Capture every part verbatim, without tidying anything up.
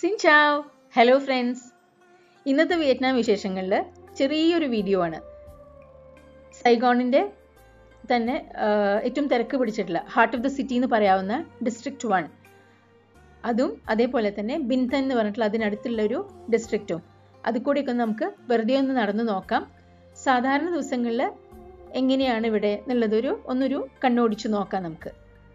Xin chào! Hello friends! ഇന്നത്തെ Vietnam വിശേഷങ്ങളിൽ ചെറിയൊരു വീഡിയോ ആണ്. സൈഗോണിൻ്റെ തന്നെ ഏറ്റവും തിരക്ക് പിടിച്ചിട്ടുള്ള ഹാർട്ട് ഓഫ് ദ സിറ്റി എന്ന് പറയാവുന്ന ഡിസ്ട്രിക്റ്റ് വൺ, അതും അതേപോലെ തന്നെ ബിൻതൻ എന്ന് പറഞ്ഞിട്ടുള്ള അതിനടുത്തുള്ളൊരു ഡിസ്ട്രിക്റ്റും അത് കൂടെയൊക്കെ നമുക്ക് വെറുതെ ഒന്ന് നടന്നു നോക്കാം. സാധാരണ ദിവസങ്ങളിൽ എങ്ങനെയാണ് ഇവിടെ എന്നുള്ളതൊരു ഒന്നൊരു കണ്ണോടിച്ച് നോക്കാം നമുക്ക്.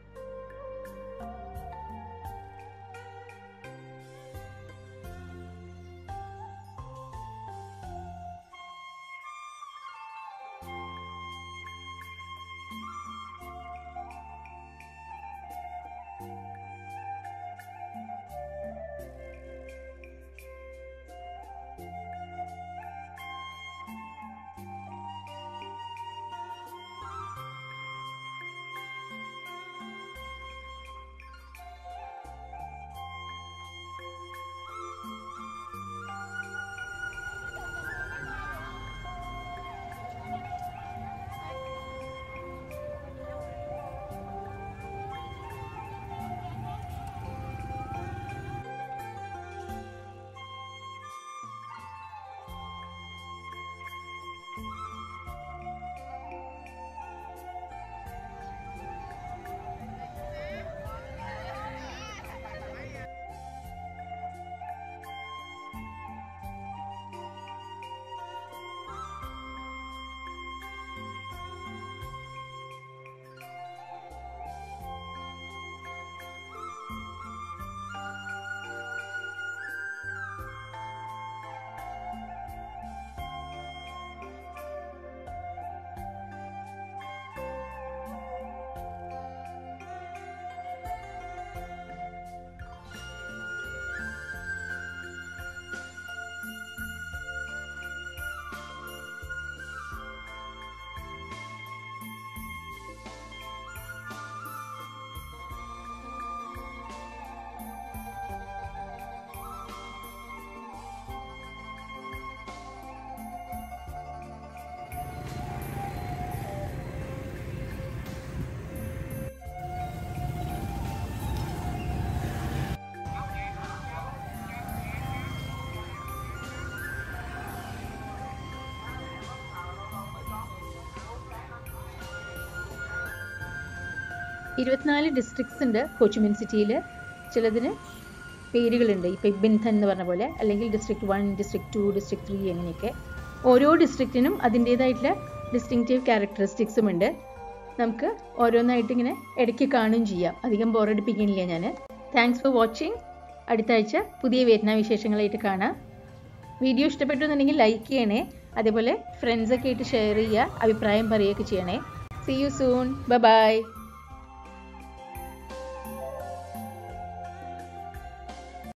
ഇരുപത്തിനാല് ഡിസ്ട്രിക്ട്സ് ഉണ്ട് ഹോച്ചിമിൻ സിറ്റിയിൽ. ചിലതിന് പേരുകളുണ്ട്, ഇപ്പോൾ ബിൻതൻ എന്ന് പറഞ്ഞ പോലെ, അല്ലെങ്കിൽ district one, district two, district three, അങ്ങനെയൊക്കെ. ഓരോ ഡിസ്ട്രിക്റ്റിനും അതിൻ്റേതായിട്ടുള്ള ഡിസ്റ്റിങ്റ്റീവ് ക്യാരക്ടറിസ്റ്റിക്സും ഉണ്ട്. നമുക്ക് ഓരോന്നായിട്ട് ഇങ്ങനെ ഇടയ്ക്ക് കാണുകയും ചെയ്യാം. അധികം ബോറടിപ്പിക്കുന്നില്ല ഞാൻ. Thanks for watching. അടുത്ത ആഴ്ച പുതിയ വിയറ്റ്നാം വിശേഷങ്ങളായിട്ട് കാണാം. വീഡിയോ ഇഷ്ടപ്പെട്ടു എന്നുണ്ടെങ്കിൽ ലൈക്ക് ചെയ്യണേ. അതേപോലെ ഫ്രണ്ട്സൊക്കെ ആയിട്ട് ഷെയർ ചെയ്യുക, അഭിപ്രായം പറയുകയൊക്കെ ചെയ്യണേ. See you soon. Bye by.